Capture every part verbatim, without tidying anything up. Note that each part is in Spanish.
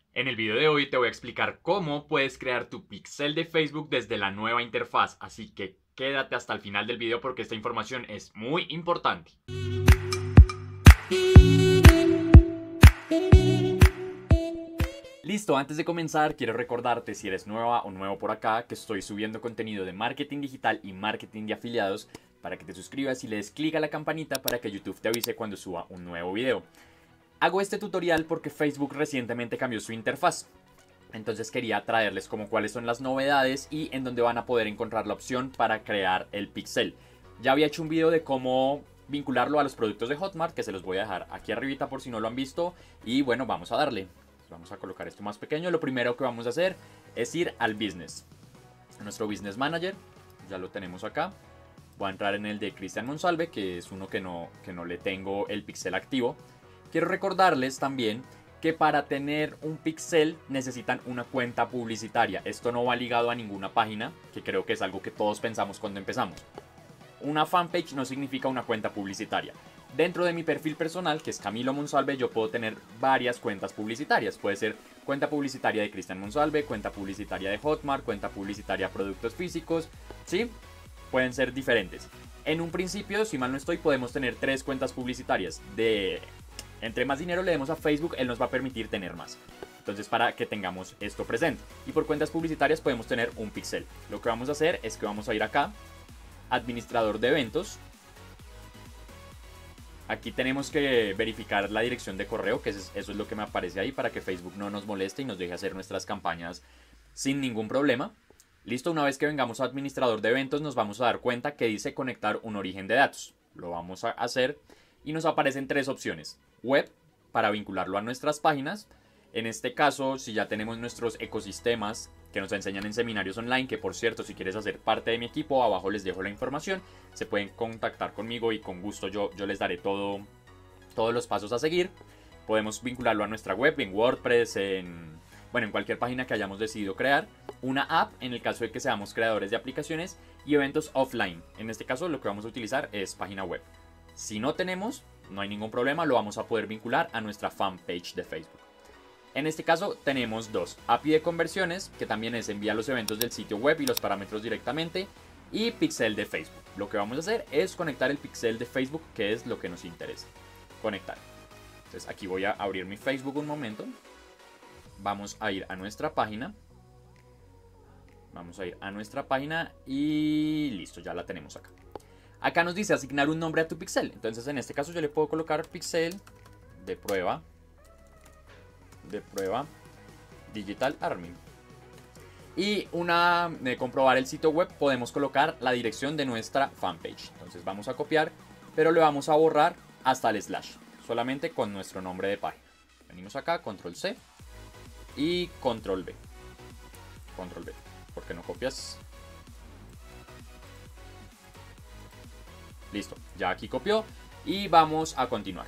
En el video de hoy te voy a explicar cómo puedes crear tu pixel de Facebook desde la nueva interfaz, así que quédate hasta el final del video porque esta información es muy importante. Listo, antes de comenzar quiero recordarte, si eres nueva o nuevo por acá, que estoy subiendo contenido de marketing digital y marketing de afiliados para que te suscribas y le des clic a la campanita para que YouTube te avise cuando suba un nuevo video. Hago este tutorial porque Facebook recientemente cambió su interfaz, entonces quería traerles como cuáles son las novedades y en dónde van a poder encontrar la opción para crear el pixel. Ya había hecho un video de cómo vincularlo a los productos de Hotmart, que se los voy a dejar aquí arribita por si no lo han visto, y bueno, vamos a darle. Vamos a colocar esto más pequeño. Lo primero que vamos a hacer es ir al business, a nuestro business manager, ya lo tenemos acá. Voy a entrar en el de Cristian Monsalve, que es uno que no, que no le tengo el pixel activo. Quiero recordarles también que para tener un pixel necesitan una cuenta publicitaria. Esto no va ligado a ninguna página, que creo que es algo que todos pensamos cuando empezamos. Una fanpage no significa una cuenta publicitaria. Dentro de mi perfil personal, que es Camilo Monsalve, yo puedo tener varias cuentas publicitarias. Puede ser cuenta publicitaria de Cristian Monsalve, cuenta publicitaria de Hotmart, cuenta publicitaria de productos físicos, ¿sí? Pueden ser diferentes. En un principio, si mal no estoy, podemos tener tres cuentas publicitarias. De Entre más dinero le demos a Facebook, él nos va a permitir tener más. Entonces, para que tengamos esto presente. Y por cuentas publicitarias podemos tener un pixel. Lo que vamos a hacer es que vamos a ir acá, administrador de eventos. Aquí tenemos que verificar la dirección de correo, que eso es lo que me aparece ahí para que Facebook no nos moleste y nos deje hacer nuestras campañas sin ningún problema. Listo, una vez que vengamos a administrador de eventos nos vamos a dar cuenta que dice conectar un origen de datos. Lo vamos a hacer y nos aparecen tres opciones. Web, para vincularlo a nuestras páginas. En este caso, si ya tenemos nuestros ecosistemas que nos enseñan en seminarios online, que por cierto, si quieres hacer parte de mi equipo, abajo les dejo la información, se pueden contactar conmigo y con gusto yo, yo les daré todo, todos los pasos a seguir. Podemos vincularlo a nuestra web, en WordPress, en, bueno, en cualquier página que hayamos decidido crear. Una app, en el caso de que seamos creadores de aplicaciones, y eventos offline. En este caso, lo que vamos a utilizar es página web. Si no tenemos, no hay ningún problema, lo vamos a poder vincular a nuestra fanpage de Facebook. En este caso tenemos dos, A P I de conversiones, que también es enviar los eventos del sitio web y los parámetros directamente, y pixel de Facebook. Lo que vamos a hacer es conectar el pixel de Facebook, que es lo que nos interesa, conectar. Entonces aquí voy a abrir mi Facebook un momento, vamos a ir a nuestra página, vamos a ir a nuestra página y listo, ya la tenemos acá. Acá nos dice asignar un nombre a tu pixel, entonces en este caso yo le puedo colocar pixel de prueba, de prueba Digital Army. Y una de comprobar el sitio web, podemos colocar la dirección de nuestra fanpage. Entonces vamos a copiar, pero le vamos a borrar hasta el slash, solamente con nuestro nombre de página. Venimos acá, control C y control V. Control V, ¿por qué no copias? Listo, ya aquí copió y vamos a continuar.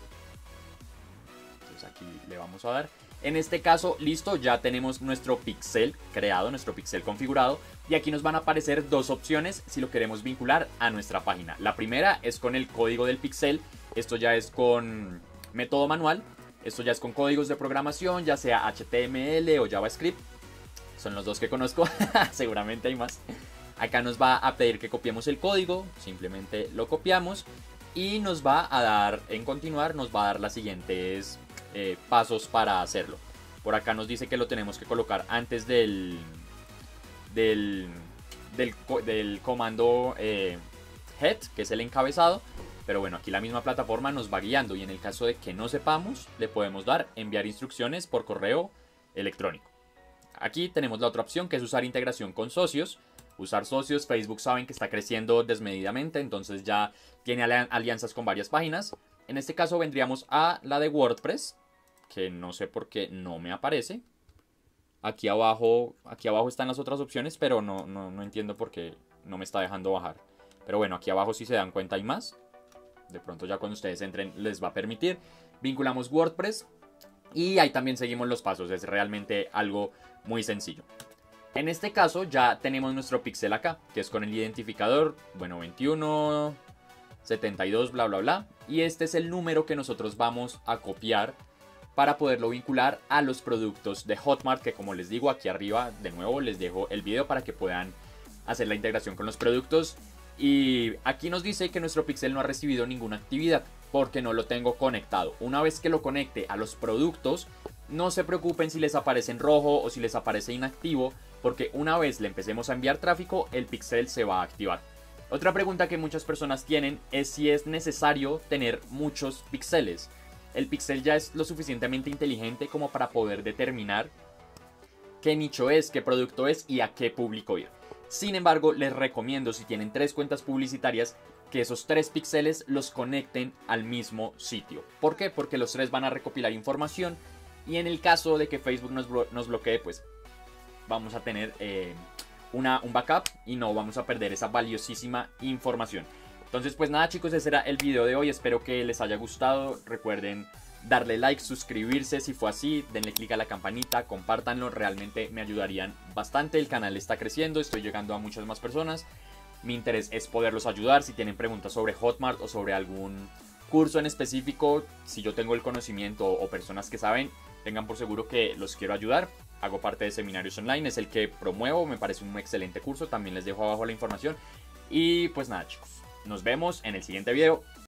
Aquí le vamos a dar. En este caso, listo, ya tenemos nuestro pixel creado, nuestro pixel configurado. Y aquí nos van a aparecer dos opciones si lo queremos vincular a nuestra página. La primera es con el código del pixel. Esto ya es con método manual. Esto ya es con códigos de programación, ya sea H T M L o JavaScript. Son los dos que conozco, seguramente hay más. Acá nos va a pedir que copiemos el código, simplemente lo copiamos. Y nos va a dar, en continuar, nos va a dar las siguientes Eh, pasos para hacerlo. Por acá nos dice que lo tenemos que colocar antes del del, del, del comando eh, head, que es el encabezado, pero bueno, aquí la misma plataforma nos va guiando y en el caso de que no sepamos, le podemos dar enviar instrucciones por correo electrónico. Aquí tenemos la otra opción, que es usar integración con socios. Usar socios, Facebook saben que está creciendo desmedidamente, entonces ya tiene alianzas con varias páginas. En este caso vendríamos a la de WordPress, que no sé por qué no me aparece. Aquí abajo, aquí abajo están las otras opciones, pero no, no, no entiendo por qué no me está dejando bajar. Pero bueno, aquí abajo si se dan cuenta hay más. De pronto ya cuando ustedes entren les va a permitir. Vinculamos WordPress y ahí también seguimos los pasos. Es realmente algo muy sencillo. En este caso ya tenemos nuestro pixel acá, que es con el identificador, bueno, veintiuno, setenta y dos, bla, bla, bla. Y este es el número que nosotros vamos a copiar para poderlo vincular a los productos de Hotmart, que como les digo aquí arriba, de nuevo les dejo el video para que puedan hacer la integración con los productos. Y aquí nos dice que nuestro pixel no ha recibido ninguna actividad porque no lo tengo conectado. Una vez que lo conecte a los productos, no se preocupen si les aparece en rojo o si les aparece inactivo, porque una vez le empecemos a enviar tráfico, el pixel se va a activar. Otra pregunta que muchas personas tienen es si es necesario tener muchos píxeles. El pixel ya es lo suficientemente inteligente como para poder determinar qué nicho es, qué producto es y a qué público ir. Sin embargo, les recomiendo, si tienen tres cuentas publicitarias, que esos tres píxeles los conecten al mismo sitio. ¿Por qué? Porque los tres van a recopilar información y en el caso de que Facebook nos, blo nos bloquee, pues vamos a tener eh, una, un backup y no vamos a perder esa valiosísima información. Entonces pues nada chicos, ese era el video de hoy, espero que les haya gustado. Recuerden darle like, suscribirse si fue así, denle click a la campanita, compártanlo, realmente me ayudarían bastante. El canal está creciendo, estoy llegando a muchas más personas. Mi interés es poderlos ayudar. Si tienen preguntas sobre Hotmart o sobre algún curso en específico, si yo tengo el conocimiento o personas que saben, tengan por seguro que los quiero ayudar. Hago parte de Seminarios Online, es el que promuevo, me parece un excelente curso, también les dejo abajo la información. Y pues nada chicos, nos vemos en el siguiente video.